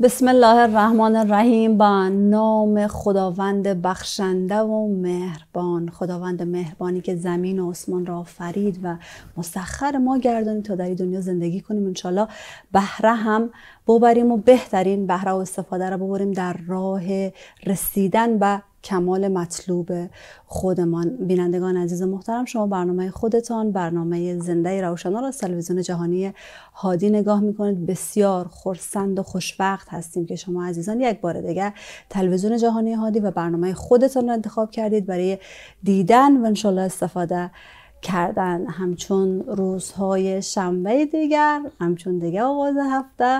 بسم الله الرحمن الرحیم. با نام خداوند بخشنده و مهربان، خداوند مهربانی که زمین و آسمان را آفرید و مسخر ما گردانید تا در این دنیا زندگی کنیم، انشالله بهره هم ببریم و بهترین بهره و استفاده را ببریم در راه رسیدن به کمال مطلوب خودمان. بینندگان عزیز محترم، شما برنامه خودتان، برنامه زنده روشنار از تلویزیون جهانی هادی نگاه میکنید. بسیار خرسند و خوشوقت هستیم که شما عزیزان یک بار دیگر تلویزیون جهانی هادی و برنامه خودتان را انتخاب کردید برای دیدن و انشالله استفاده کردن. همچون روزهای شنبه دیگر، همچون دیگه آغاز هفته،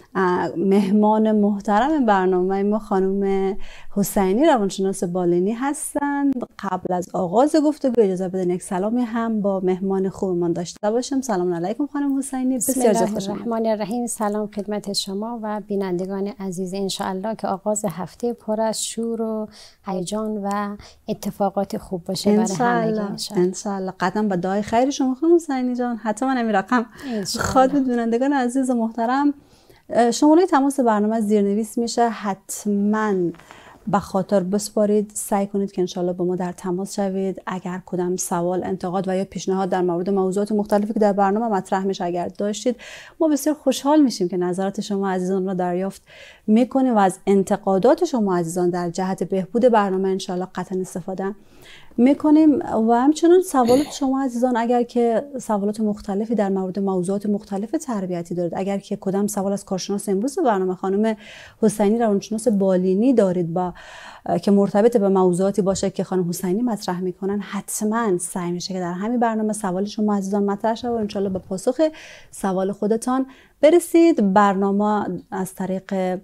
مهمان محترم برنامه ما خانم حسینی روانشناس بالینی هستند. قبل از آغاز گفتگو اجازه بدین یک سلامی هم با مهمان خوبمان داشته باشم. سلام علیکم خانم حسینی. بسم الله الرحمن الرحیم. سلام خدمت شما و بینندگان عزیز. انشاءالله که آغاز هفته پر از شور و هیجان و اتفاقات خوب باشه برای همگی. انشاءالله. قدم به دعای خیر شما خانم حسینی جان. حتما همین رقم خاطر بینندگان عزیز و محترم. شماره تماس برنامه زیرنویس میشه، حتما به خاطر بسپارید، سعی کنید که انشالله با ما در تماس شوید. اگر کدام سوال، انتقاد و یا پیشنهاد در مورد موضوعات مختلفی که در برنامه مطرح میشه اگر داشتید، ما بسیار خوشحال میشیم که نظرات شما عزیزان را دریافت میکنیم و از انتقادات شما عزیزان در جهت بهبود برنامه انشالله قطعا استفاده میکنیم. و همچنین سوالات شما عزیزان، اگر که سوالات مختلفی در مورد موضوعات مختلف تربیتی دارید، اگر که کدام سوال از کارشناس امروز برنامه خانم حسینی روانشناس بالینی دارید با که مرتبط به موضوعاتی باشه که خانم حسینی مطرح میکنن، حتما سعی میشه که در همین برنامه سوال شما عزیزان مطرح شه و انشالله به پاسخ سوال خودتان برسید. برنامه از طریق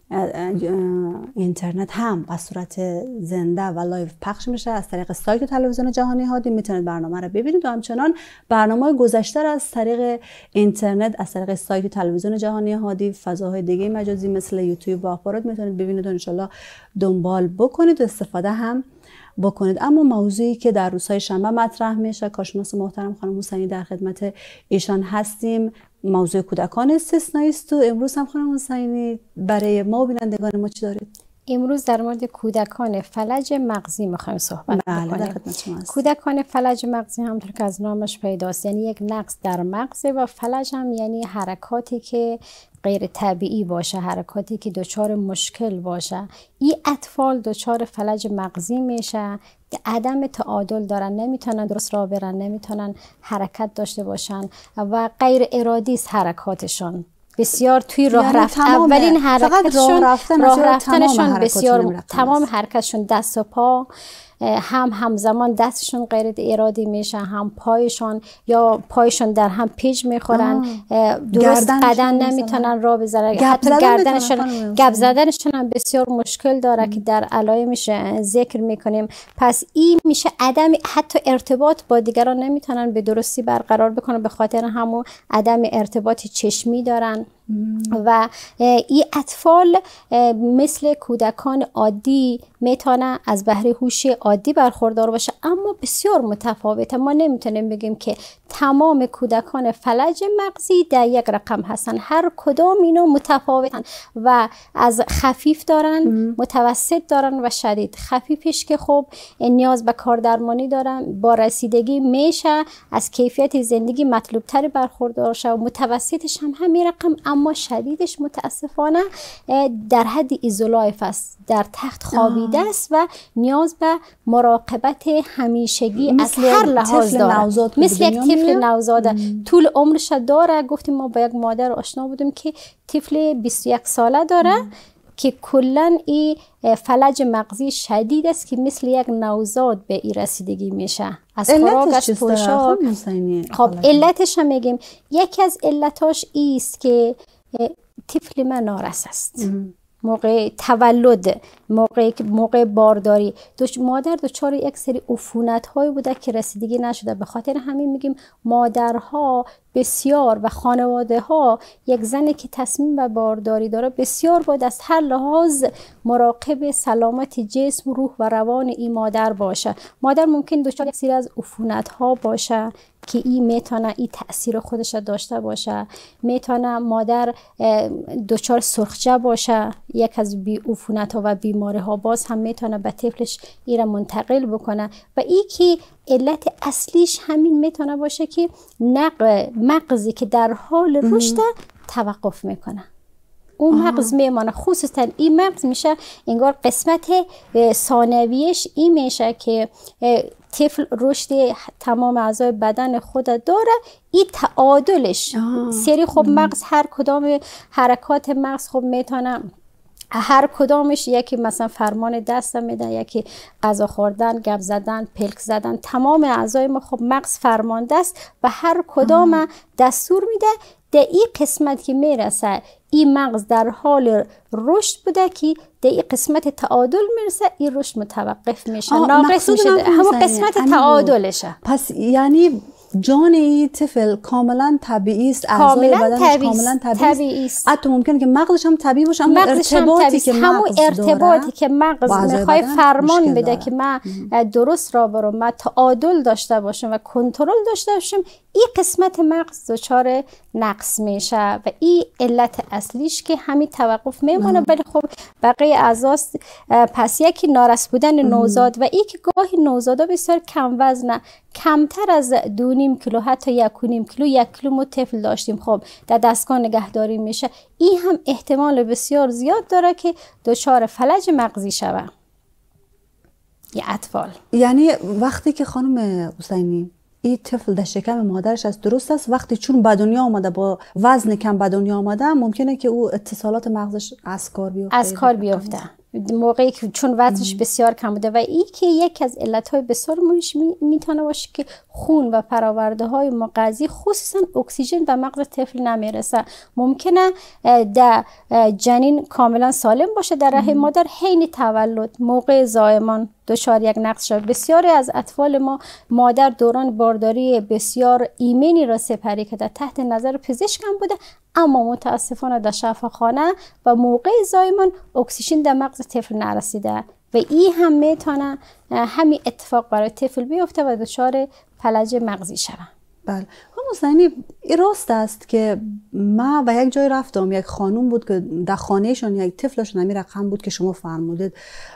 اینترنت هم به صورت زنده و لایو پخش میشه. از طریق سایت تلویزیون جهانی هادی میتونید برنامه رو ببینید و همچنان برنامه گذشته را از طریق اینترنت، از طریق سایت تلویزیون جهانی هادی، فضاهای دیگه مجازی مثل یوتیوب و آپارات میتونید ببینید و انشالله دنبال بکنید و استفاده هم بکنید. اما موضوعی که در روزهای شنبه مطرح میشه، کارشناس محترم خانم حسینی در خدمت ایشان هستیم، موضوع کودکان استثنایی است. و امروز هم خانم حسینی برای ما و بینندگان ما چی دارید؟ امروز در مورد کودکان فلج مغزی میخوایم صحبت بکنیم. کودکان فلج مغزی همونطور که از نامش پیداست یعنی یک نقص در مغز و فلج هم یعنی حرکاتی که غیر طبیعی باشه، حرکاتی که دچار مشکل باشه. این اطفال دچار فلج مغزی میشه که عدم تعادل دارن، نمیتونن درست راه برن، نمیتونن حرکت داشته باشن و غیر ارادی است حرکاتشون. بسیار توی راه رفتن، اولین حرکتشون راه رفتنشون بسیار تمام حرکتشون دست و پا همزمان دستشون غیر ارادی میشه، هم پایشون یا پایشون در هم پیچ میخورن، درست قدم نمیتونن راه بزنن، حتی گردنشون گپ زدنشون هم بسیار مشکل داره که در علائمش ذکر میکنیم. پس این میشه عدم حتی ارتباط با دیگران نمیتونن به درستی برقرار بکنن، به خاطر همون عدم ارتباط چشمی دارن. و این اطفال مثل کودکان عادی میتونن از بهره هوش عادی برخوردار باشه، اما بسیار متفاوته. ما نمیتونیم بگیم که تمام کودکان فلج مغزی در یک رقم هستن، هر کدام اینا متفاوتن و از خفیف دارن، متوسط دارن و شدید. خفیفش که خب نیاز به کاردرمانی دارن، با رسیدگی میشه از کیفیت زندگی مطلوب تری برخوردار شه، و متوسطش هم همین رقم، اما شدیدش متاسفانه در حد ایزولایف است، در تخت خوابیده است و نیاز به مراقبت همیشگی از هر لحاظ داره. مثل یک طفل نوزاده طول عمرش داره. گفتیم ما با یک مادر آشنا بودیم که طفل 21 ساله داره که کلن این فلج مغزی شدید است که مثل یک نوزاد به این رسیدگی میشه. از خوراک، از پوشاک. خب علتش هم میگیم، یکی از علتاش ایست که طفل من نارس است. موقع تولد، موقع بارداری مادر دچار یک سری عفونت هایی بوده که رسیدگی نشده. به خاطر همین میگیم مادرها بسیار و خانواده ها یک زنی که تصمیم به بارداری داره بسیار باید از هر لحاظ مراقب سلامت جسم، روح و روان این مادر باشه. مادر ممکن دچار یک سری از عفونت ها باشه که این میتونه این تأثیر خودش داشته باشه. میتونه مادر دچار سرخجه باشه، یک از عفونت ها و بیماری ها باز هم میتونه به طفلش این را منتقل بکنه. و این که علت اصلیش همین میتونه باشه که مغزی که در حال رشد توقف میکنه. اون مغز میمانه، خصوصا این مغز میشه انگار قسمت ثانویش این میشه که طفل رشد تمام اعضای بدن خود داره، این تعادلش سری. خب مغز هر کدام حرکات مغز خب میتونه هر کدامش یکی مثلا فرمان دست میده، یکی غذا خوردن، گپ زدن، پلک زدن، تمام اعضای ما خب مغز فرمانده است و هر کدام دستور میده. در این قسمت که میرسه این مغز در حال رشد بوده که در این قسمت تعادل میرسه، این رشد متوقف میشه، ناقص میشه، همون قسمت تعادلشه. پس یعنی جان این طفل کاملا طبیعی است، اعضای بدنش کاملا طبیعی است. حتی ممکنه که مغزش هم طبیعی باشه، اما ارتباطی که همون ارتباطی که مغز میخواد فرمان بده که من درست را برم، من تعادل داشته باشم و کنترل داشته باشم، این قسمت مغز دچار نقص میشه و این علت اصلیش که همین توقف میمونه. ولی خب بقیه اعضاست. پس یکی نارس بودن نوزاد و این که گاهی نوزادا بسیار کم وزنه، کمتر از 2.5 کیلو حتی 1.5 کیلو، 1 کیلو ما طفل داشتیم خب در دستگاه نگهداری میشه، این هم احتمال بسیار زیاد داره که دچار فلج مغزی شوه یه اطفال. یعنی وقتی که خانم حسینی این طفل در شکم مادرش است، درست است وقتی چون به دنیا آمده با وزن کم به دنیا آمده، ممکنه که او اتصالات مغزش از کار بیفته موقعی که چون وزنش بسیار کم بوده. و این که یک از علتهای بسیار مهمش میتونه باشه که خون و فراورده های مغذی خصوصا اکسیژن به مغز طفل نمیرسه. ممکنه در جنین کاملا سالم باشه در رحم مادر، حین تولد موقع زایمان دچار یک نقص شد. بسیاری از اطفال ما مادر دوران بارداری بسیار ایمنی را سپری کرده، تحت نظر پزشک هم بوده، اما متاسفانه در شفاخانه و موقع زایمان اکسیژن در مغز طفل نرسیده و این هم میتونه همین اتفاق برای طفل بیفته و دچار فلج مغزی شود. بله. حسینی این راست است که ما و یک جای رفتم، یک خانوم بود که در خانهشون یک طفلشون همین رقم بود که شما فرمودید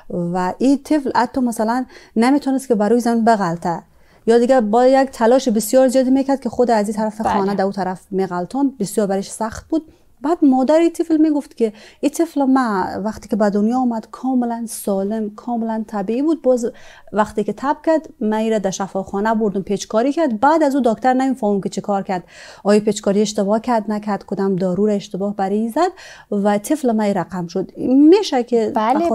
و این طفل حتی مثلا نمیتونست که بروی زمین بغلطه یا دیگه با یک تلاش بسیار زیادی میکرد که خود از این طرف خانه در اون طرف میغلطون، بسیار برایش سخت بود. بعد مادر این طفل میگفت که این طفل ما وقتی که به دنیا آمد کاملا سالم، کاملا طبیعی بود. باز وقتی که تب کرد من ایره در شفاخانه بردم پیچکاری کرد. بعد از او دکتر نمیفهمم که چه کار کرد، آیا پیچکاری اشتباه کرد نکرد، کدام دارو را اشتباه برای زد و طفل ما رقم شد. میشه که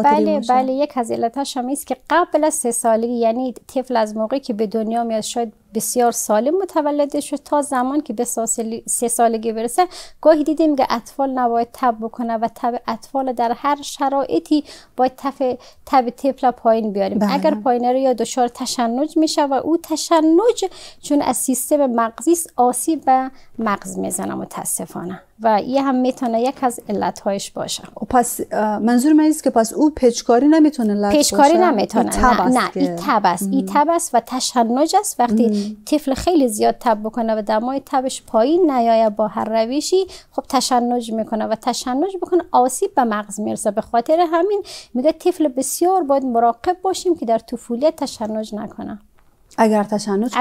بله یک از علتاش هم است که قبل از 3 سالگی، یعنی طفل از موقعی که به دنیا میاد شاید بسیار سالم متولد شد تا زمان که به 3 سالگی برسه، گاهی دیدیم که اطفال نباید تب بکنه و تب اطفال در هر شرایطی باید تب طفل پایین بیاریم. اگر پایین رو یا دچار تشنج میشه و او تشنج چون از سیستم مغزی آسیب به مغز میزنه متاسفانه و این هم میتونه یک از علتهایش باشه. پس منظور من است که پس او پیچکاری نمیتونه لط باشه. پیچکاری نمیتونه، نه این تب است. این تب است و تشنج است. وقتی طفل خیلی زیاد تب بکنه و دمای تبش پایین نیایه با هر روشی، خب تشنج میکنه و تشنج بکنه آسیب به مغز میرسه. به خاطر همین میگه طفل بسیار باید مراقب باشیم که در طفولیت تشنج نکنه. اگر تشنج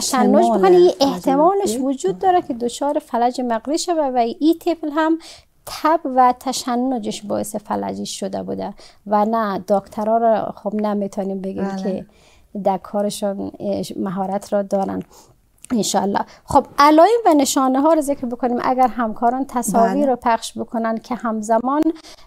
بکنه یه احتمالش وجود داره که دچار فلج مغزی شده و این طفل هم تب و تشنجش باعث فلجش شده بوده و نه دکترها را خب نمیتونیم بگیم که در کارشون مهارت را دارن انشالله. خب علائم و نشانه ها رو ذکر بکنیم. اگر همکاران تصاویر رو پخش بکنن که همزمان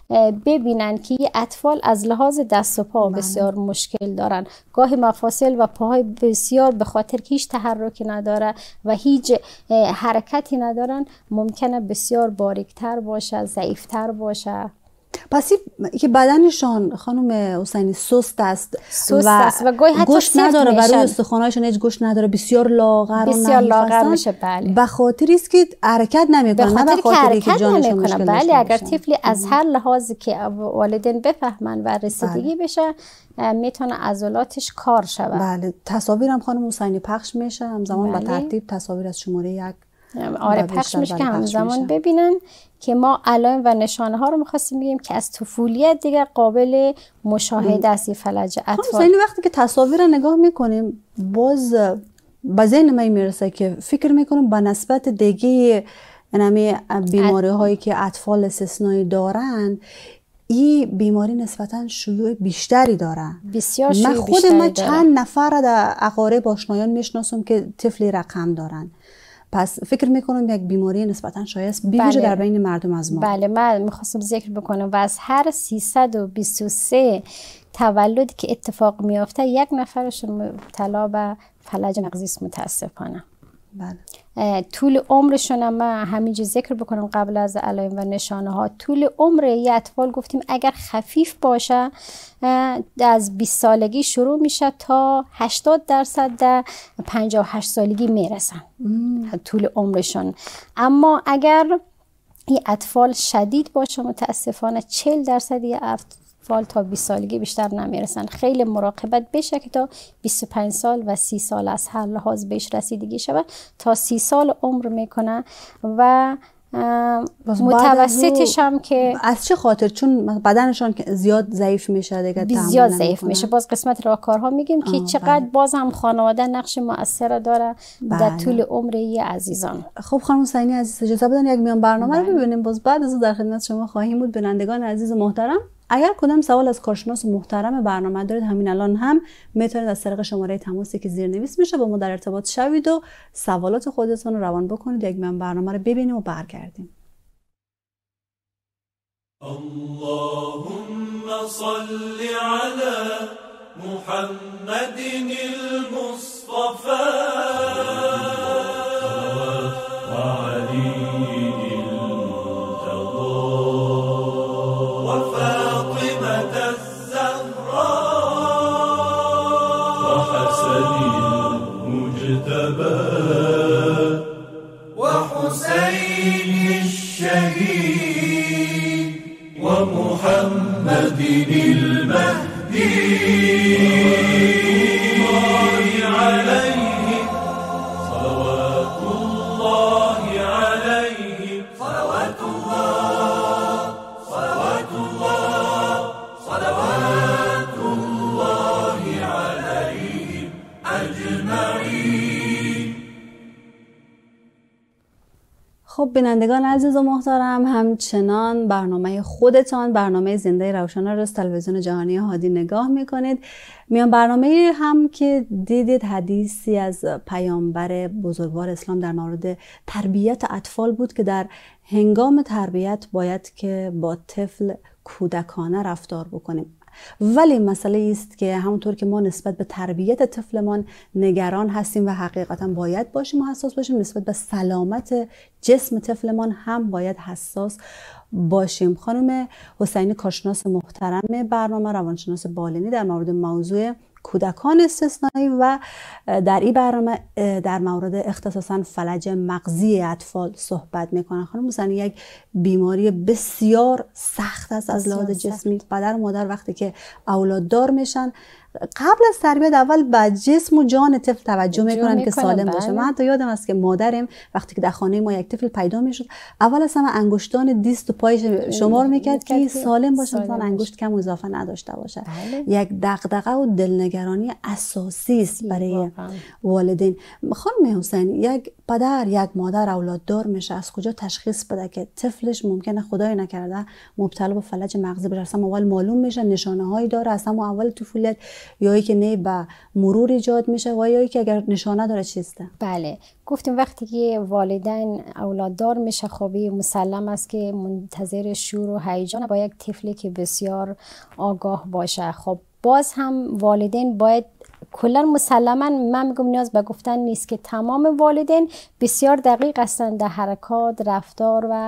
ببینن که این اطفال از لحاظ دست و پا بسیار مشکل دارن، گاهی مفاصل و پاهای بسیار به خاطر که هیچ تحرکی نداره و هیچ حرکتی ندارن ممکنه بسیار باریکتر باشه، ضعیفتر باشه. پس که بدنشان خانم حسینی سست است و گاهی حتی گوشت نداره، برای استخوان‌هاشون هیچ گوشت نداره، بسیار لاغر میشه. بله. به خاطری است که حرکت نمیکنه، نه به خاطری که جانشون مشکل داشته. بله، اگر طفلی از هر لحاظی که والدین بفهمن و رسیدگی بشه میتونه عضلاتش کار شود. بله. تصاویرم خانم حسینی پخش میشه همزمان به ترتیب، تصاویر از شماره 1 پخش میشه که همزمان ببینن که ما علائم و نشانه ها رو می‌خواستیم بگیم که از طفولیت دیگه قابل مشاهده است. فلج اطفال خب وقتی که تصاویر رو نگاه میکنیم باز به ذهن من میرسه که فکر میکنم به نسبت دیگه اینمی بیماری هایی که اطفال استثنایی دارن، این بیماری نسبتا شیوع بیشتری داره. بسیار شیوع بیشتری داره. من چند نفر در اقارب آشنایان میشناسم که طفلی رقم دارن. پس فکر میکنم یک بیماری نسبتا شایع است، بیویژه در بین مردم از ما. بله، من میخواستم ذکر بکنم و از هر 323 تولدی که اتفاق میافته یک نفرشون مبتلا به فلج مغزی است متاسفانه. بله. طول عمرشون هم همینجا ذکر بکنم قبل از علائم و نشانه ها. طول عمر یه اطفال گفتیم اگر خفیف باشه از 20 سالگی شروع میشه تا 80% در 58 سالگی میرسن طول عمرشون. اما اگر این اطفال شدید باشه متاسفانه 40% یه اطفال تا 20 سالگی بیشتر نمیرسن. خیلی مراقبت بشه که تا 25 سال و 30 سال از هر لحاظ بهش رسیدگی شود. تا 30 سال عمر میکنه و متوسطش هم که از چه خاطر؟ چون بدنشان زیاد ضعیف میشه دیگه، زیاد ضعیف میشه. باز قسمت راهکارها میگیم که چقدر باز هم خانواده نقش مؤثر داره در طول عمر عزیزان. خب خانم حسینی عزیز اجازه بدن یک میان برنامه رو ببینیم، باز بعد از در خدمت شما خواهیم بود. بینندگان عزیز و محترم، اگر کدام سوال از کارشناس محترم برنامه دارید همین الان هم میتونید از طریق شماره تماسی که زیرنویس میشه با ما در ارتباط شوید و سوالات خودتون رو روان بکنید. یک میان برنامه رو ببینیم و برگردیم. اللهم صل على محمد المصطفى وعلي المرتضى وفاطمة الزهراء وحسن المجتبى وحسين الشهيد ومحمد المهدي الله عليه صلوات الله عليه صلوات الله صلوات الله صلوات الله عليهم أجمعين. خب بینندگان عزیز و محترم، همچنان برنامه خودتان، برنامه زنده روشن رو از تلویزیون جهانی هادی نگاه میکنید. میان برنامه هم که دیدید حدیثی از پیامبر بزرگوار اسلام در مورد تربیت اطفال بود که در هنگام تربیت باید که با طفل کودکانه رفتار بکنیم. ولی مسئله است که همونطور که ما نسبت به تربیت طفلمان نگران هستیم و حقیقتا باید باشیم و حساس باشیم، نسبت به سلامت جسم طفلمان هم باید حساس باشیم. خانم حسینی کارشناس محترم برنامه، روانشناس بالینی، در مورد موضوع کودکان استثنایی و در این برنامه در مورد اختصاصا فلج مغزی اطفال صحبت میکنن. خانم حسینی یک بیماری بسیار سخت است از لحاظ جسمی. پدر و مادر وقتی که اولاد دار میشن قبل از تربیت اول به جسم و جان طفل توجه میکنن که سالم باشه. من حتی یادم است که مادرم وقتی که در خانه ما یک طفل پیدا میشد اول از همه انگشتان دست و پایش شمار میکرد که سالم باشه، مثلا انگشت کم اضافه نداشته باشه. یک دغدغه و دلنگرانی اساسی است برای والدین. خانم حسینی، یک پدر یک مادر اولاد دار میشه، از کجا تشخیص بده که طفلش ممکنه خدای نکرده مبتلا به فلج مغزی بشه؟ اصلا اول معلوم میشه نشانه هایی داره اصلا اول طفولیت، یا که نه به مرور ایجاد میشه و یا که اگر نشانه داره چیسته؟ بله، گفتیم وقتی که والدین اولاددار میشه خوبی مسلم است که منتظر شور و هیجان با یک طفلی که بسیار آگاه باشه. خب باز هم والدین باید کلا مسلما من میگم نیاز به گفتن نیست که تمام والدین بسیار دقیق هستند در حرکات، رفتار و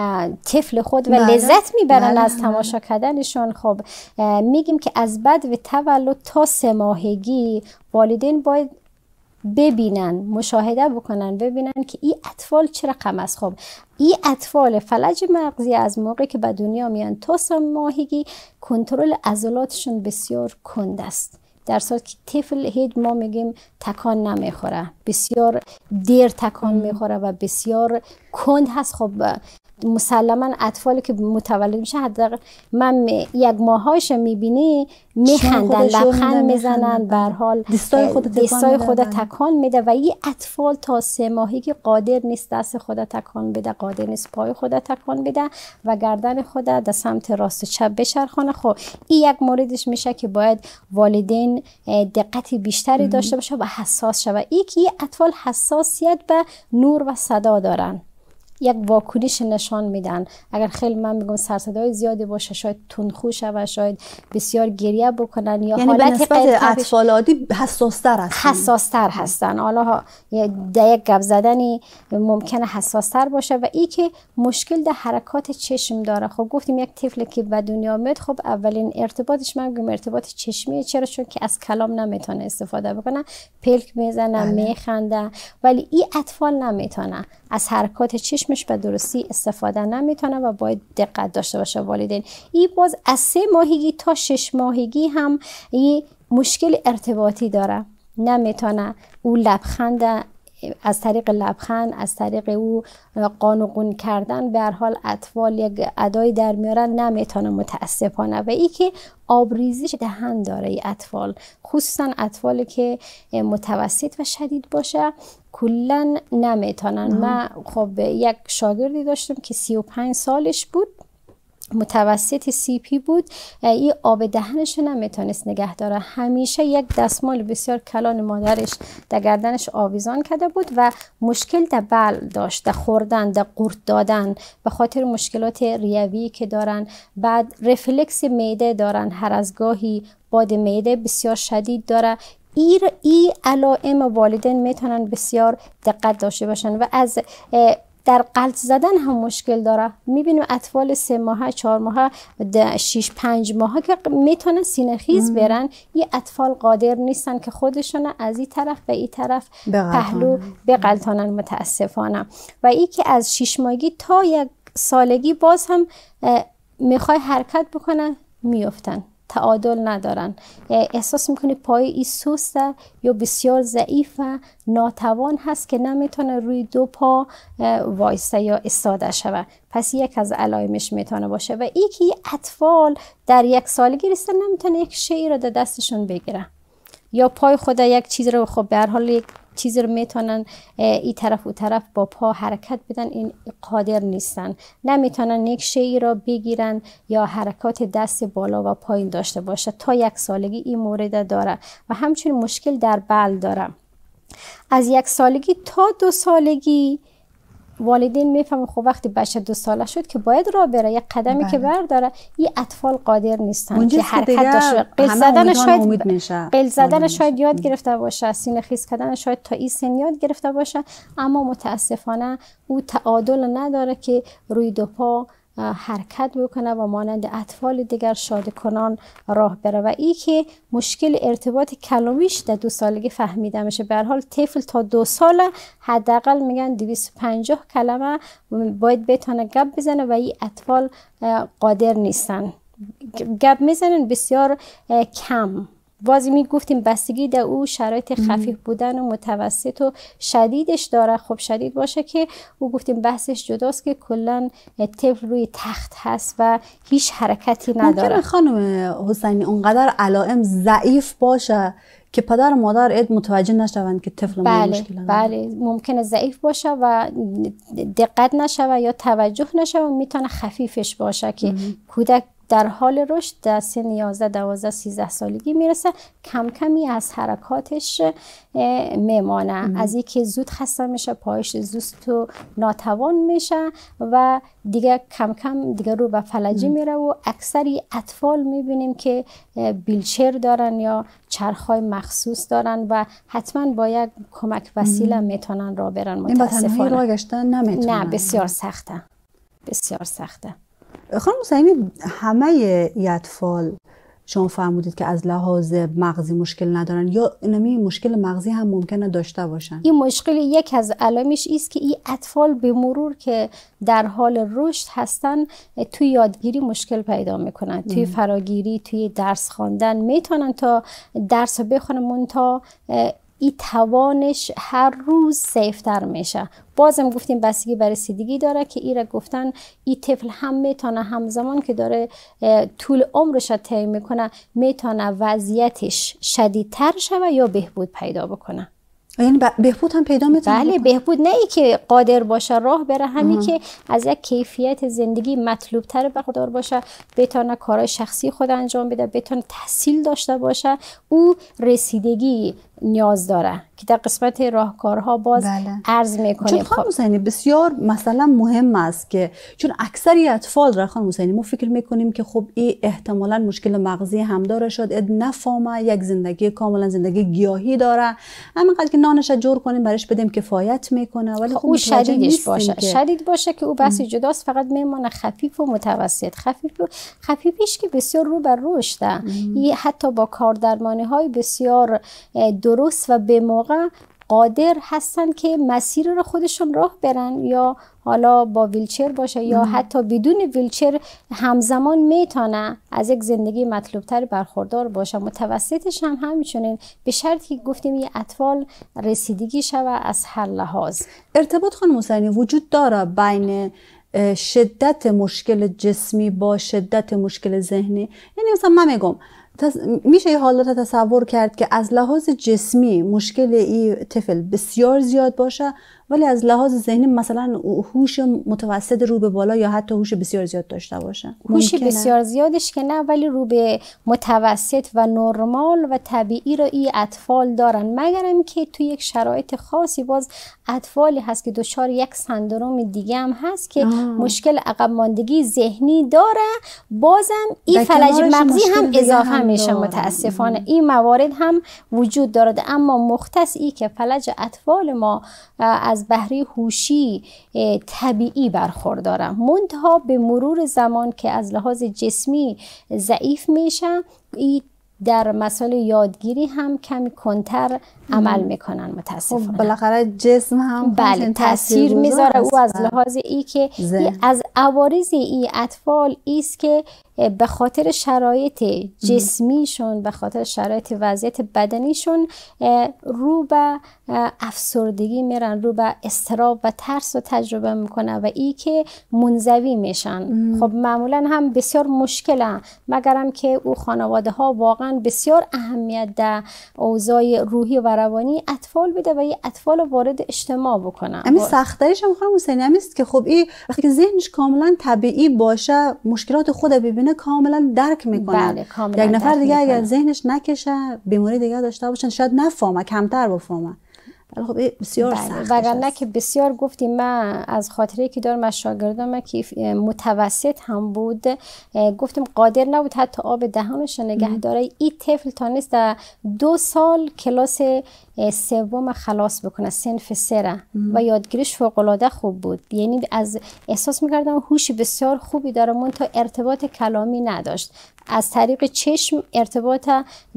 طفل خود و لذت میبرن از تماشا کردنشون. خب میگیم که از بعد و تولد تا 3 ماهگی والدین باید ببینن، مشاهده بکنن، ببینن که این اطفال چه رقم است. خب این اطفال فلج مغزی از موقعی که به دنیا میان تا 3 ماهگی کنترل عضلاتشون بسیار کند است، در صورتی که طفل هیچ ما میگیم تکان نمیخوره، بسیار دیر تکان میخوره و بسیار کند هست. خب مسلما اطفالی که متولد میشه حداقل من 1 ماهاش میبینی میخندن، لبخند میزنن، به هر حال دستای خود تکان میده و این اطفال تا 3 ماهگی قادر نیست دست خود تکان بده، قادر نیست پای خود تکان بده و گردن خود در سمت راست و چپ بچرخونه. خب این یک موردش میشه که باید والدین دقتی بیشتری داشته باشه و حساس شه. این که اطفال حساسیت به نور و صدا دارن، یک واکنش نشان میدن. اگر خیلی من میگم سرصدای زیادی باشه، شاید تندخو شوه، شاید بسیار گریه بکنن، یا یعنی حالت به نسبت اطفال عادی حساستر هستن. حالا در یک گپ زدنی ممکنه حساستر باشه و این که مشکل در حرکات چشم داره. خب گفتیم یک طفل که به دنیا میاد، خب اولین ارتباطش من میگم ارتباط چشمیه. چرا؟ چون که از کلام نمیتونه استفاده بکنه، پلک میزنه، میخنده، ولی این اطفال نمیتونه از حرکات چشمش به درستی استفاده نمیتونه و باید دقت داشته باشه والدین. این باز از 3 ماهگی تا 6 ماهگی هم این مشکل ارتباطی داره، نمیتونه او لبخند، از طریق لبخند، از طریق او قانقون کردن، به هر حال اطفال یک ادای در میارن، نمیتونه متاسفانه. و این که آبریزش دهن داره این اطفال، خصوصا اطفالی که متوسط و شدید باشه کلا نمیتونن. من خب یک شاگردی داشتم که 35 سالش بود، متوسط CP بود، این آب دهنش نمیتونست نگه داره، همیشه یک دستمال بسیار کلان مادرش در گردنش آویزان کرده بود و مشکل در بلع داشت، در خوردن، در قورت دادن، به خاطر مشکلات ریوی که دارن. بعد رفلکس معده دارن، هر از گاهی باد معده بسیار شدید داره. این علائم والدین میتونن بسیار دقت داشته باشن. و از در قلط زدن هم مشکل داره. میبینیم اطفال 3 ماهه، 4 ماهه، 6 5 ماهه که میتونن سینه خیز برن، این اطفال قادر نیستن که خودشون از این طرف به این طرف پهلو بغلطانن متاسفانه. و این که از 6 ماهگی تا 1 سالگی باز هم میخوای حرکت بکنن، میافتن، تعادل ندارن، احساس میکنی پای ای سسته یا بسیار ضعیف و ناتوان هست که نمیتونه روی 2 پا وایسته یا ایستاده شوه. پس یک از علائمش میتونه باشه. و این که اطفال در 1 سالگی رسیدن نمیتونه یک شی رو در دستشون بگیره یا پای خود یک چیز رو، خب به هر حال یک چیزی رو میتونن این طرف و طرف با پا حرکت بدن، این قادر نیستن، نمیتونن یک شی رو بگیرن یا حرکات دست بالا و پایین داشته باشه. تا 1 سالگی این مورد داره. و همچنین مشکل در بلع داره. از 1 سالگی تا 2 سالگی والدین میفهمن خب وقتی بچه 2 ساله شد که باید راه بره، یک قدمی که برداره، این اطفال قادر نیستن که حرکت داشته. قل زدن شاید یاد گرفته باشه، سینه خیز کردن شاید تا این سن یاد گرفته باشه، اما متاسفانه او تعادل نداره که روی 2 پا حرکت بکنه و مانند اطفال دیگر شاده کنان راه بره. و این که مشکل ارتباط کلامیش در 2 سالگی فهمیده میشه. به هر حال طفل تا 2 ساله حداقل میگن 250 کلمه باید بتونه گپ بزنه و این اطفال قادر نیستن، گپ میزنن بسیار کم. بازی میگفتیم بستگی در او شرایط خفیف بودن و متوسط و شدیدش داره. خب شدید باشه که او گفتیم بحثش جداست که کلا طفل روی تخت هست و هیچ حرکتی نداره. ممکنه خانم حسینی اونقدر علائم ضعیف باشه که پدر و مادر متوجه نشوند که طفل مشکل داره؟ بله ممکنه ضعیف باشه و دقت نشوه یا توجه نشوه. میتونه خفیفش باشه که کودک در حال رشد در سن 11 12 13 سالگی میرسه، کم کمی از حرکاتش میمانه، از اینکه زود خسته میشه، پایش زود و ناتوان میشه و دیگه کم کم دیگه رو به فلجی میره و اکثری اطفال میبینیم که ویلچر دارن یا چرخهای مخصوص دارن و حتما با یک کمک وسیله میتونن راه برن. متاسفانه راه گشتن نمیتونن. نه، بسیار سخته، بسیار سخته. خانم حسینی، همه ای اطفال شما فرمودید که از لحاظ مغزی مشکل ندارن یا اینمی مشکل مغزی هم ممکنه داشته باشن؟ این مشکل یک از علائمش است که این اطفال به مرور که در حال رشد هستن توی یادگیری مشکل پیدا میکنن، توی فراگیری، توی درس خواندن میتونن تا درس بخونن، تا این توانش هر روز ضعیفتر میشه. بازم گفتیم بستگی بر رسیدگی داره که ایره گفتن این طفل هم میتونه همزمان که داره طول عمرش رو طی میکنه میتونه وضعیتش شدیدتر شوه یا بهبود پیدا بکنه. یعنی بهبود هم پیدا میتونه؟ بله، بهبود نه ای که قادر باشه راه بره، همین که از یک کیفیت زندگی مطلوب تر برخوردار باشه، بتونه کارهای شخصی خود انجام بده، بتونه تحصیل داشته باشه، او رسیدگی نیاز داره که در قسمت راهکارها باز عرض میکنیم. چون خانم حسینی بسیار مثلا مهم است که چون اکثری اطفال را خانم حسینی ما فکر میکنیم که خب این احتمالاً مشکل مغزی هم داره، شاید نفهمه، یک زندگی کاملا زندگی گیاهی داره، همینقدر که نانش جور کنیم برش بدیم کفایت میکنه، ولی خب او شدیدش باشه که شدید باشه که او بحث جداست، فقط میمونه خفیف و متوسط. خفیفیش که بسیار رو بر رشده، حتی با کاردرمانی های بسیار درست و به موقع قادر هستن که مسیر رو خودشون راه برن، یا حالا با ویلچر باشه یا حتی بدون ویلچر همزمان میتونه از یک زندگی مطلوب تر برخوردار باشه. متوسطش هم همچنین، به شرطی که گفتیم یه اطفال رسیدگی شوه از هر لحاظ. ارتباط خانم حسینی وجود داره بین شدت مشکل جسمی با شدت مشکل ذهنی؟ یعنی مثلا من میگم میشه یه حالت تصور کرد که از لحاظ جسمی مشکل این طفل بسیار زیاد باشه، ولی از لحاظ ذهنی مثلا هوش متوسط رو به بالا یا حتی هوش بسیار زیاد داشته باشه. هوش بسیار زیادش که نه، ولی رو به متوسط و نرمال و طبیعی رو این اطفال دارن، مگر اینکه توی یک شرایط خاصی باز اطفالی هست که دچار یک سندروم دیگه هم هست که مشکل عقب ماندگی ذهنی داره، بازم این فلج مغزی هم اضافه میشه. متاسفانه این موارد هم وجود دارد، اما مختص ای که فلج اطفال ما از بهره هوشی طبیعی برخورداره، منتها به مرور زمان که از لحاظ جسمی ضعیف میشه، در مسائل یادگیری هم کمی کنتر عمل میکنن متاسفانه. خب بالاخره جسم هم بله تاثیر میذاره. او از لحاظ ای که از عوارض این اطفال ایست که به خاطر شرایط جسمیشون، به خاطر شرایط وضعیت بدنیشون رو به افسردگی میرن، رو به اضطراب و ترس رو تجربه میکنن و ای که منزوی میشن. خب معمولا هم بسیار مشکله، مگرم که او خانواده ها واقعا بسیار اهمیت در اوضاع روحی و روانی اطفال بده و این اطفال وارد اجتماع بکنن. همین سختیش هم خانم حسینی همیست که خب این وقتی که ذهنش کاملا طبیعی باشه، مشکلات خود ببینه کاملا درک میکنه. بله، کاملا یک نفر دیگه اگر ذهنش نکشه، بیماری دیگه داشته باشن، شاید نفهمه، کمتر بفهمه. خب بسیار سخت وگرنه که بسیار گفتیم، من از خاطره که دارم از شاگردام که متوسط هم بود، گفتیم قادر نبود حتی آب دهانش نگه داره. این طفل تانست در 2 سال کلاس 3 خلاص بکنه، صنف 3 و یادگیریش فوق‌العاده خوب بود. یعنی از احساس می‌کردم هوش بسیار خوبی داره، منتها ارتباط کلامی نداشت. از طریق چشم ارتباط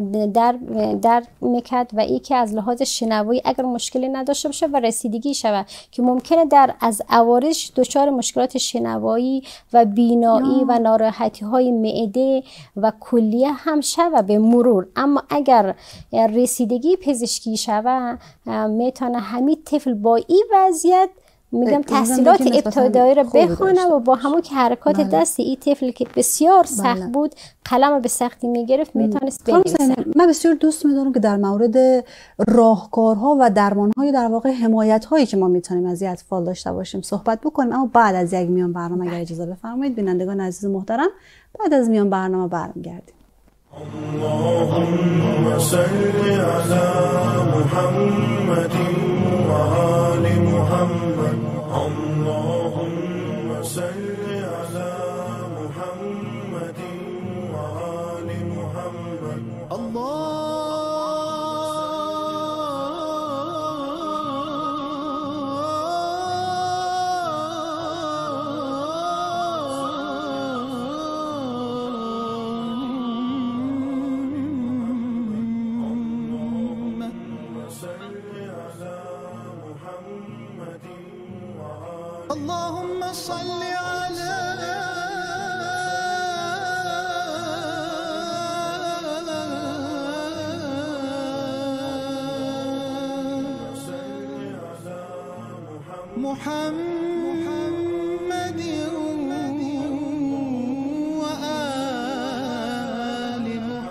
در میکرد و ای که از لحاظ شنوایی اگر مشکلی نداشته باشه و رسیدگی شود که ممکنه در از عوارض دچار مشکلات شنوایی و بینایی و ناراحتی های معده و کلیه هم شود به مرور. اما اگر رسیدگی پزشکی شود، میتونه همین طفل با این وضعیت میگم تحصیلات ابتدایی رو بخونه و با همون که حرکات دستی این طفل که بسیار سخت بود قلم رو به سختی میگرفت میتونست بنویسه. من بسیار دوست میدارم که در مورد راهکارها و درمانهای در واقع حمایت‌هایی که ما میتونیم از این اطفال داشته باشیم صحبت بکنیم، اما بعد از یک میان برنامه اگر اجازه بفرمایید بینندگان عزیز و محترم، بعد از میان برنامه برمیگردیم. اللهم صل على محمد و آل محمد. اللهم صل على محمد و آل محمد. اللهم صل على محمد وآل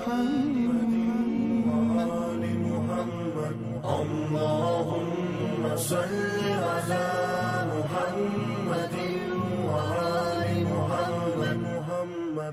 محمد. اللهم صل على محمد وآل محمد.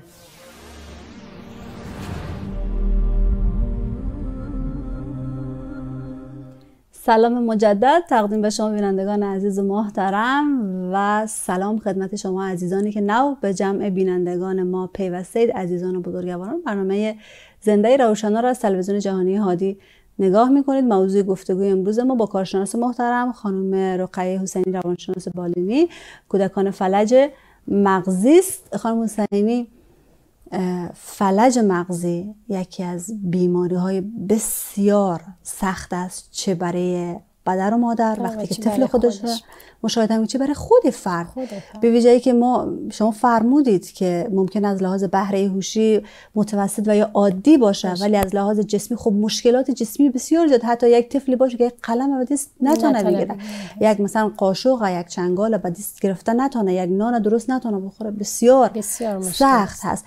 سلام مجدد تقدیم به شما بینندگان عزیز و محترم و سلام خدمت شما عزیزانی که نو به جمع بینندگان ما پیوستید، عزیزان و بزرگواران. برنامه زنده روشنا را از تلویزیون جهانی هادی نگاه میکنید. موضوع گفتگوی امروز ما با کارشناس محترم خانم رقیه حسینی، روانشناس بالینی، کودکان فلج مغزی است. خانم حسینی، فلج مغزی یکی از بیماری‌های بسیار سخت است، چه برای پدر و مادر وقتی که طفل خودش مشاهده می‌کنه، چه برای خود فرد. به ویژه‌ای که شما فرمودید که ممکن از لحاظ بهره هوشی متوسط و یا عادی باشه ولی از لحاظ جسمی خب مشکلات جسمی بسیار زیاد، حتی یک طفلی باشه که یک قلم و دست نتونه بگیره، یک مثلا قاشق و یک چنگال و دست گرفته نتونه، یک نان درست نتونه بخوره، بسیار سخت هست.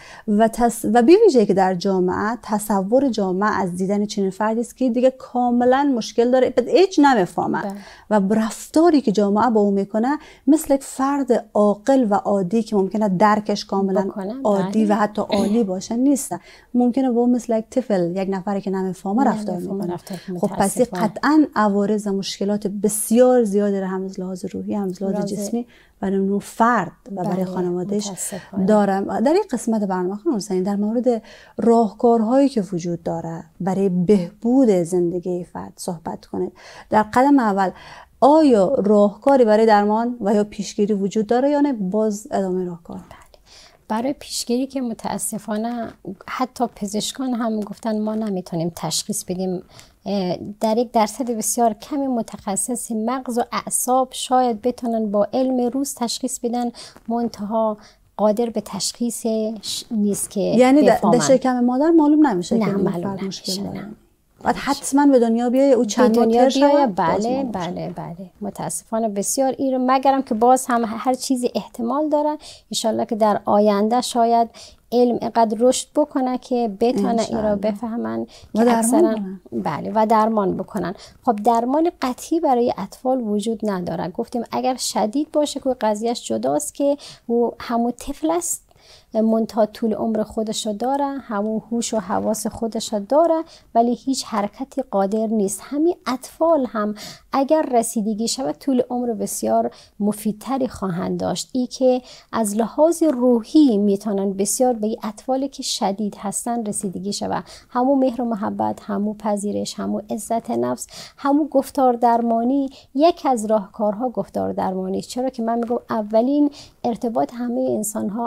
و به ویژه‌ای که در جامعه تصور جامعه از دیدن چنین فردی است که دیگه کاملا مشکل داره، هیچ نمیفهمه و رفتاری که جامعه با او میکنه مثل یک فرد عاقل و عادی که ممکنه درکش کاملا عادی و حتی عالی باشه نیست، ممکنه با مثل یک طفل، یک نفری که نمیفهمه رفتار میکنه. خب پس قطعا عوارض و مشکلات بسیار زیادی هم از لحاظ روحی، هم از لحاظ جسمی برای نوع فرد و برای خانوادهش داره. در این قسمت برنامه خانم حسینی در مورد راهکارهایی که وجود داره برای بهبود زندگی فرد صحبت کنید. در قدم اول آیا راهکاری برای درمان و یا پیشگیری وجود داره یا نه باز ادامه راهکار؟ برای پیشگیری که متاسفانه حتی پزشکان هم گفتن ما نمیتونیم تشخیص بدیم. در یک درصد بسیار کمی متخصص مغز و اعصاب شاید بتونن با علم روز تشخیص بدن، منتها قادر به تشخیص نیست که یعنی در شکم مادر معلوم نمیشه که معلوم مشکل داره. بعد حتما به دنیا بیایه او چند دنیا بیایه. بله. متاسفانه بسیار این رو مگرم که باز هم هر چیزی احتمال داره. انشالله که در آینده شاید علم اینقدر رشد بکنه که بتونه این رو بفهمن که اکثرا و درمان بکنن. خب درمان قطعی برای اطفال وجود نداره. گفتیم اگر شدید باشه که قضیهش جداست که او همون طفل است، منتها طول عمر خودش رو داره، همون هوش و حواس خودش رو داره ولی هیچ حرکتی قادر نیست. همین اطفال هم اگر رسیدگی شود طول عمر بسیار مفیدتری خواهند داشت. ای که از لحاظ روحی میتونن بسیار به اطفالی که شدید هستن رسیدگی شود. همون مهر و محبت، همون پذیرش، همون عزت نفس، همون گفتار درمانی یک از راهکارها گفتار درمانی. چرا که من میگم اولین ارتباط همه انسان ها از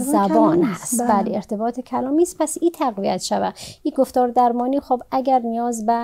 زبان هست. بله ارتباط کلامی است. پس این تقویت شود. این گفتار درمانی خب اگر نیاز به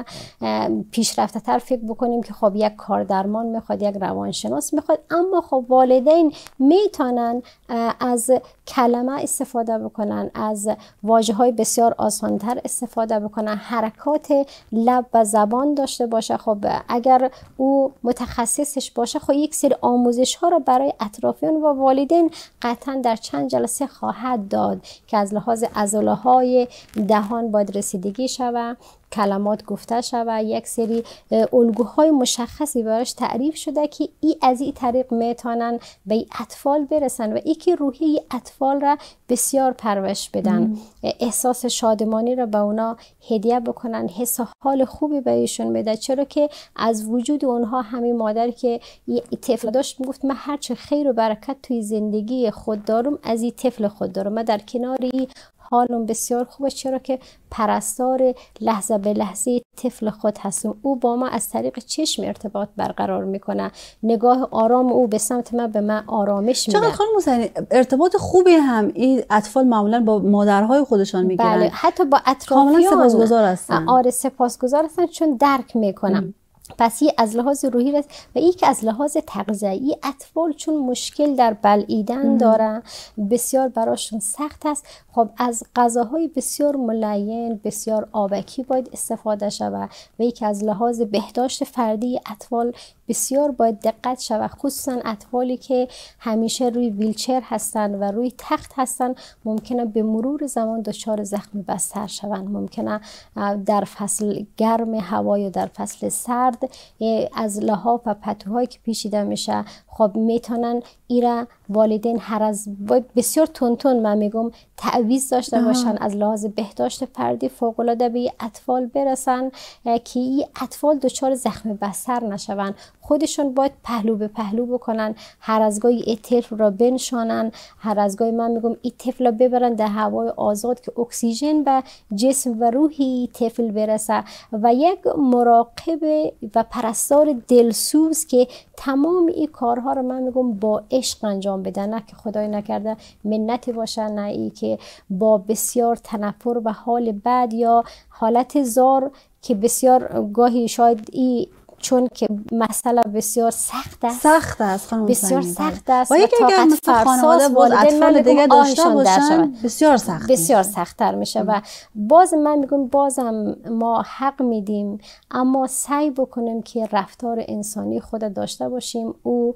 پیشرفته تر فکر بکنیم که خب یک کار درمان میخواد، یک روانشناس میخواد، اما خب والدین میتونن از کلمه استفاده بکنن، از واژه‌های بسیار آسان‌تر استفاده بکنن، حرکات لب و زبان داشته باشه. خب اگر او متخصصش باشه خب یک سری آموزش‌ها رو برای اطرافیان و والدین قطعا در چند جلسه خواهد داد که از لحاظ عضله‌های دهان باید رسیدگی شود، کلمات گفته شود، یک سری الگوهای مشخصی براش تعریف شده که از این طریق میتونن به اطفال برسن و که روحی اطفال را بسیار پرورش بدن، احساس شادمانی را به اونا هدیه بکنن، حس حال خوبی بهشون بده. چرا که از وجود اونها همین مادر که طفل داشت میگفت من هرچه خیر و برکت توی زندگی خود دارم از این طفل خود دارم، من در کناری حالم بسیار خوبه چرا که پرستار لحظه به لحظه طفل خود هستم. او با ما از طریق چشم ارتباط برقرار میکنه، نگاه آرام او به سمت من به من آرامش میده. چقدر خانم حسینی ارتباط خوبی هم این اطفال معمولا با مادرهای خودشان میگیرن. بله حتی با اطرافیان کاملا سپاسگزار هستن. آره سپاسگزار هستن چون درک میکنم. پس این از لحاظ روحی و این که از لحاظ تغذیه‌ای اطفال چون مشکل در بلعیدن دارن بسیار براشون سخت است. خب از غذاهای بسیار ملین، بسیار آبکی باید استفاده شود و این که از لحاظ بهداشت فردی اطفال بسیار باید دقت شود، خصوصا اطفالی که همیشه روی ویلچر هستن و روی تخت هستن ممکنه به مرور زمان دچار زخم بستر شوند، ممکنه در فصل گرم هوا یا در فصل سرد از لحاف و پتوهایی که پیچیده میشه خب میتونن ایرا والدین هر از بسیار تون من میگم تعویض داشته باشن از لحاظ بهداشت فردی فوق العاده به اطفال برسن که این اطفال دچار زخم بستر نشون. خودشون باید پهلو به پهلو بکنن، هر از گاهی این طفل را بنشانن، هر از گاهی من میگم این طفل را ببرن در هوای آزاد که اکسیژن به جسم و روحی طفل برسه و یک مراقب و پرستار دلسوز که تمام این کارها رو من میگم با عشق انجام بده، نه که خدای نکرده منتی باشه، نه ای که با بسیار تنفر و حال بد یا حالت زار که بسیار گاهی شاید این چون که مسئله بسیار سخت است بسیار سخت است و یکی اگر مثل خانواده باز اطفال دیگه داشته باشن بسیار سخت‌تر میشه و باز من میگم بازم ما حق میدیم اما سعی بکنیم که رفتار انسانی خود داشته باشیم. او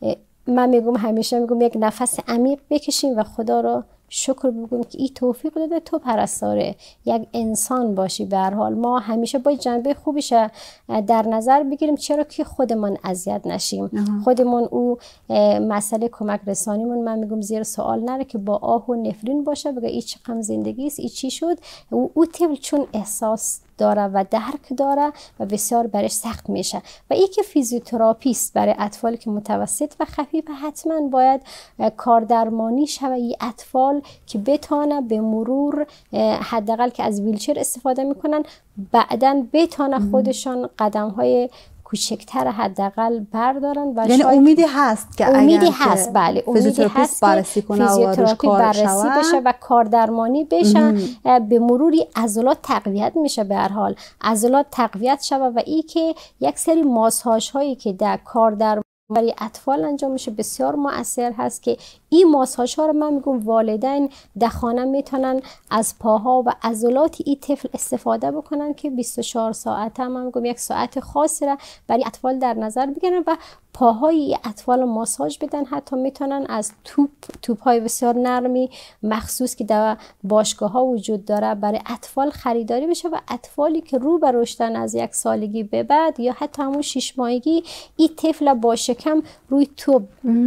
من میگم همیشه میگم یک نفس عمیق بکشیم و خدا رو شکر بگویم که این توفیق داده تو پرستاره یک انسان باشی. به هر حال ما همیشه باید جنبه خوبیش در نظر بگیریم چرا که خودمون اذیت نشیم، خودمون او مسئله کمک رسانیمون من میگم زیر سوال نره که با آه و نفرین باشه بگه این چقدر زندگی است، این چی شد. او طفل چون احساس داره و درک داره و بسیار برش سخت میشه و این که فیزیوتراپیست برای اطفال که متوسط و خفیف حتما باید کاردرمانی شود این اطفال که بتونه به مرور حداقل که از ویلچر استفاده میکنن بعداً بتونه خودشان قدم‌های کوچکتر حداقل بردارن و یعنی امیدی هست که امیدی هست بله امیدی هست بررسی کنه فیزیوتراپی بررسی بشه و کاردرمانی بشه به مروری عضلات تقویت میشه. به هر حال عضلات تقویت شوه و این که یک سری ماساژ هایی که در کاردرمانی برای اطفال انجام میشه بسیار مؤثر هست که این ماساژ ها رو من میگم والدین در خانه میتونن از پاها و عضلات این طفل استفاده بکنن که 24 ساعت هم من میگم یک ساعت خاصی را برای اطفال در نظر بگیرن و پاهای اطفال ماساژ بدن. حتی میتونن از توپ های بسیار نرمی مخصوص که در باشگاه ها وجود داره برای اطفال خریداری بشه و اطفالی که رو به رشدن از 1 سالگی به بعد یا حتی همون 6 ماهگی این طفل با شکم روی توپ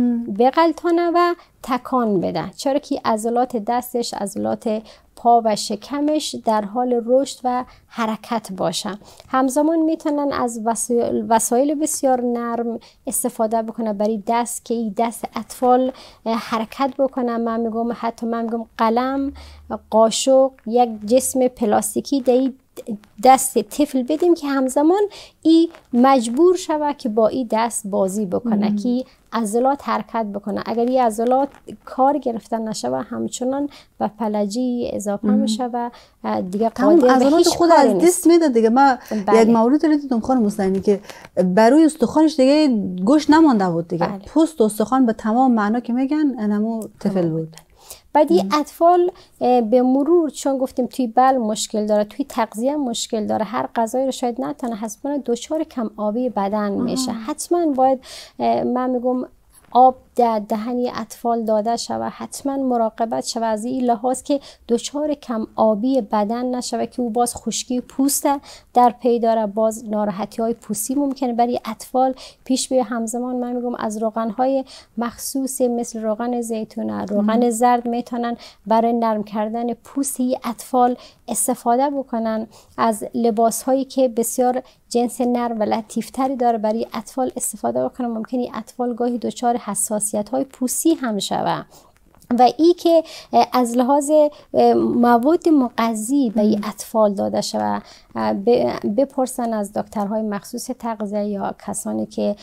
بغلطانه و تکان بده، چرا که عضلات دستش، عضلات پا و شکمش در حال رشد و حرکت باشه. همزمان میتونن از وسایل بسیار نرم استفاده بکنه برای دست که این دست اطفال حرکت بکنه. من میگم قلم، قاشق، یک جسم پلاستیکی در دست طفل بدیم که همزمان ای مجبور شوه که با ای دست بازی بکنه که عضلات حرکت بکنه. اگر این عضلات کار گرفتن نشوه همچنان به فلجی اضافه میشه و دیگه قادر به هیچ خود از دست میده دیگه. من یک مورد رو دیدم خانم حسینی که بروی استخوانش دیگه گوشت نمانده بود دیگه. پوست و استخوان به تمام معنا که میگن انمو طفل بود. بعد این اطفال به مرور چون گفتیم توی بل مشکل داره، توی تغذیه مشکل داره، هر غذایی رو شاید نتونه حذف کنه، دچار کم آبی بدن میشه. حتما باید من میگم آب در دهن اطفال داده شود، حتما مراقبت شود از این لحاظ که دچار کم آبی بدن نشود که او باز خشکی پوست در پی داره، باز ناراحتی های پوستی ممکنه برای اطفال پیش بیاد. همزمان من میگم از روغن های مخصوص مثل روغن زیتون، روغن زرد میتونن برای نرم کردن پوست اطفال استفاده بکنن. از لباس هایی که بسیار جنس نرم و لطیفتری داره برای اطفال استفاده بکنن. ممکنه اطفال گاهی دچار حساسیت های پوستی هم شود و ای که از لحاظ مواد مغذی به این اطفال داده شود بپرسن از دکترهای مخصوص تغذیه یا کسانی که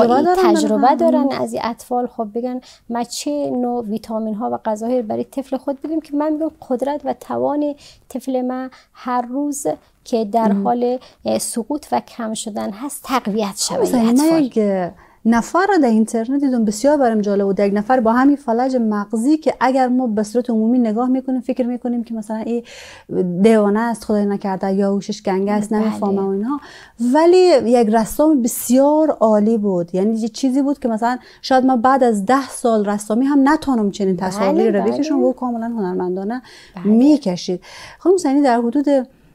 تجربه دارن از این اطفال، خب بگن ما چه نوع ویتامین ها و غذاهایی برای طفل خود بدیم که من میگم قدرت و توان طفل ما هر روز که در حال سقوط و کم شدن هست تقویت شود. اطفال نفر را در اینترنت دیدم بسیار برام جالب بود. یک نفر با همین فلج مغزی که اگر ما به صورت عمومی نگاه میکنیم فکر میکنیم که مثلا این دیوانه است، خدای نکرده، یا هوشش گنگه است، نمیفهمه و اینها، ولی یک رسام بسیار عالی بود. یعنی یه چیزی بود که مثلا شاید ما بعد از 10 سال رسامی هم نتونم چنین تصاویری رو بکشم و کاملا هنرمندانه میکشید. خانم حسینی در حدود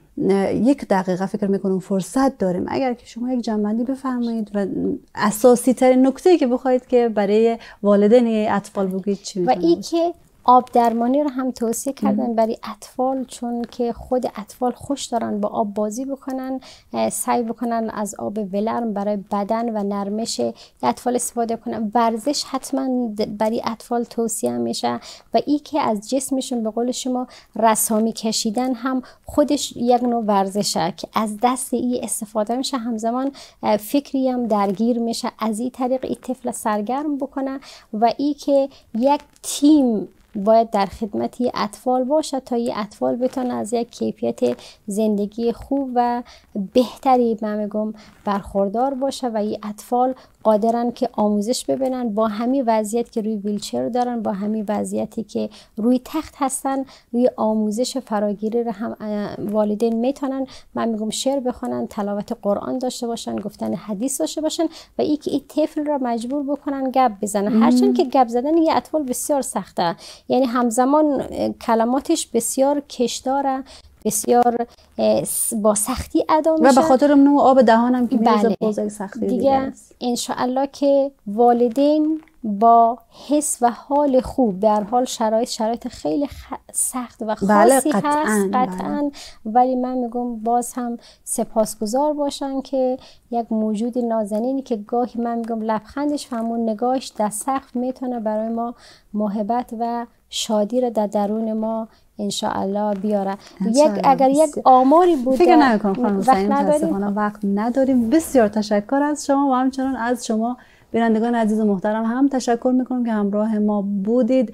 1 دقیقه فکر میکنم فرصت داریم، اگر که شما یک جنبندی بفرمایید و اساسی ترین نکته که بخواید که برای والدین اطفال بگید چی میتونه و این که آب درمانی رو هم توصیه کردن برای اطفال، چون که خود اطفال خوش دارن با آب بازی بکنن، سعی بکنن از آب ولرم برای بدن و نرمش اطفال استفاده کنن. ورزش حتما برای اطفال توصیه میشه و این که از جسمشون به قول شما رسامی کشیدن هم خودش یک نوع ورزشه که از دست این استفاده میشه، همزمان فکری هم درگیر میشه، از این طریق این طفل سرگرم بکنه و این که یک تیم باید در خدمت اطفال باشه تا این اطفال بتونه از یک کیفیت زندگی خوب و بهتری من میگم برخوردار باشه و این اطفال قادرن که آموزش ببینن با همین وضعیت که روی ویلچر دارن، با همین وضعیتی که روی تخت هستن، روی آموزش فراگیری رو هم والدین میتونن من میگم شعر بخونن، تلاوت قرآن داشته باشن، گفتن حدیث داشته باشن و این که این طفل را مجبور بکنن گپ بزنن. هرچند که گپ زدن یه اطفال بسیار سخته، یعنی همزمان کلماتش بسیار کشداره، بسیار با سختی ادا میشه و به خاطر نوع آب دهانم که میریزه بازه سختی دیگه انشاءالله که والدین با حس و حال خوب، در حال شرایط خیلی سخت و خاصی هست قطعاً، ولی من میگم باز هم سپاسگزار باشن که یک موجود نازنینی که گاهی من میگم لبخندش و همون نگاهش در سقف میتونه برای ما محبت و شادی رو در درون ما انشاءالله بیاره. اگر یک آماری بود فکر نمی‌کنم خانم حسینی متاسفانه وقت نداریم. بسیار تشکر از شما و همچنان از شما بینندگان عزیز و محترم هم تشکر میکنم که همراه ما بودید.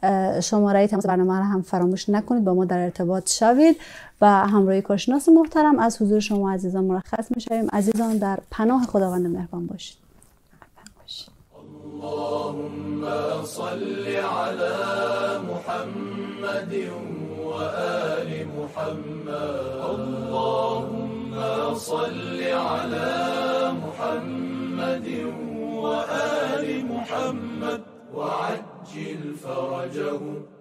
شماره تماس برنامه را هم فراموش نکنید، با ما در ارتباط شوید و همراهی کارشناس محترم از حضور شما عزیزان مرخص میشویم. عزیزان در پناه خداوند مهربان باشید. اللهم صل على محمد وآل محمد. اللهم صل على محمد وآل محمد وعجل فرجهم